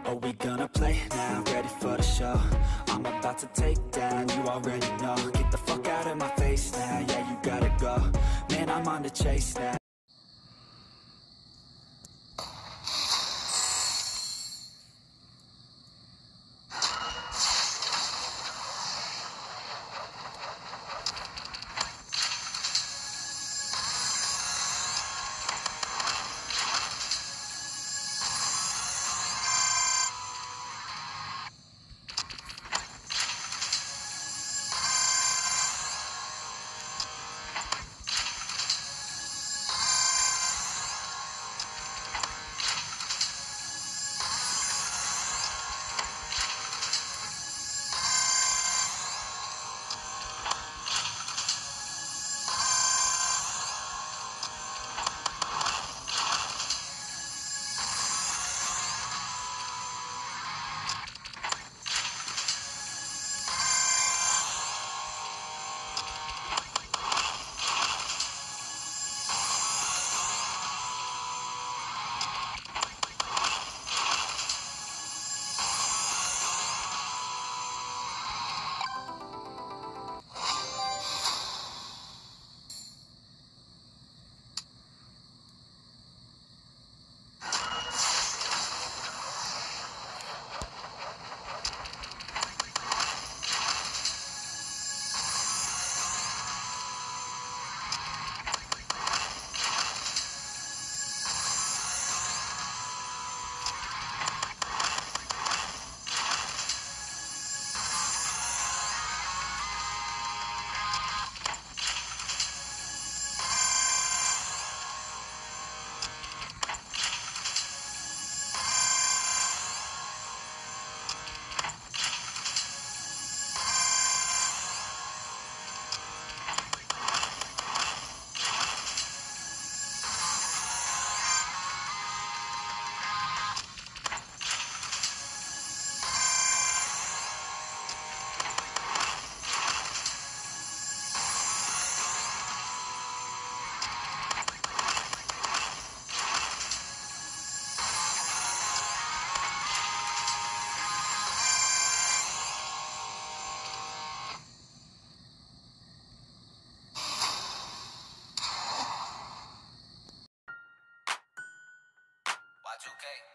Are we gonna play now? Ready for the show? I'm about to take down, you already know. Get the fuck out of my face now, yeah, you gotta go. Man, I'm on the chase now. Y2K.